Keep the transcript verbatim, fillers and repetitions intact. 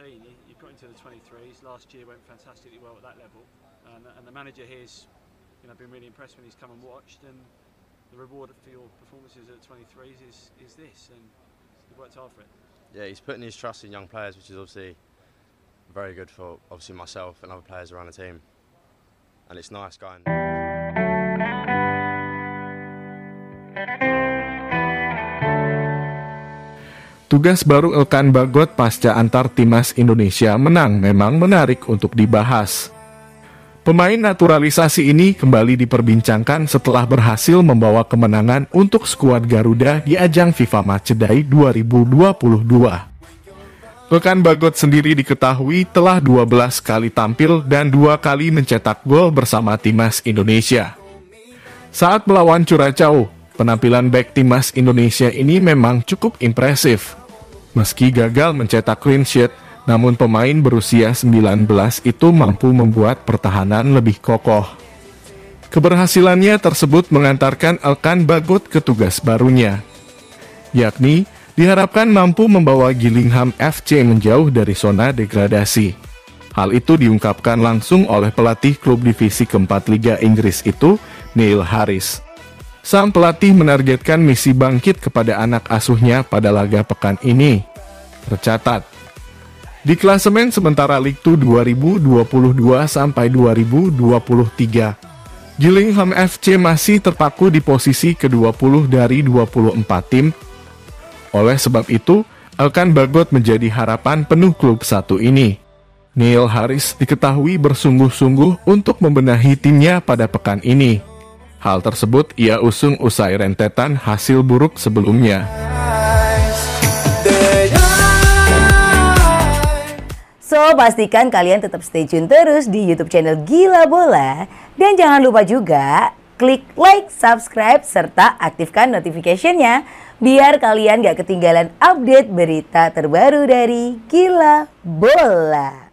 eighteen, you, you got into the twenty-threes. Last year went fantastically well at that level, and, and the manager here's, you know, been really impressed when he's come and watched. And the reward for your performances at the twenty-threes is is this, and you've worked hard for it. Yeah, he's putting his trust in young players, which is obviously very good for obviously myself and other players around the team. And it's nice going. Tugas baru Elkan Bagot pasca antar timnas Indonesia menang memang menarik untuk dibahas. Pemain naturalisasi ini kembali diperbincangkan setelah berhasil membawa kemenangan untuk skuad Garuda di ajang FIFA Matchday dua ribu dua puluh dua. Elkan Bagot sendiri diketahui telah dua belas kali tampil dan dua kali mencetak gol bersama timnas Indonesia. Saat melawan Curaçao, penampilan bek timnas Indonesia ini memang cukup impresif. Meski gagal mencetak clean sheet, namun pemain berusia sembilan belas itu mampu membuat pertahanan lebih kokoh. Keberhasilannya tersebut mengantarkan Elkan Bagot ke tugas barunya, yakni diharapkan mampu membawa Gillingham F C menjauh dari zona degradasi. Hal itu diungkapkan langsung oleh pelatih klub divisi keempat Liga Inggris itu, Neil Harris. Sang pelatih menargetkan misi bangkit kepada anak asuhnya pada laga pekan ini. Tercatat, di klasemen sementara League Two dua ribu dua puluh dua sampai dua ribu dua puluh tiga, Gillingham F C masih terpaku di posisi ke dua puluh dari dua puluh empat tim. Oleh sebab itu, Elkan Bagot menjadi harapan penuh klub satu ini. Neil Harris diketahui bersungguh-sungguh untuk membenahi timnya pada pekan ini. Hal tersebut ia usung usai rentetan hasil buruk sebelumnya. So, pastikan kalian tetap stay tune terus di YouTube channel Gila Bola. Dan jangan lupa juga klik like, subscribe, serta aktifkan notification-nya biar kalian gak ketinggalan update berita terbaru dari Gila Bola.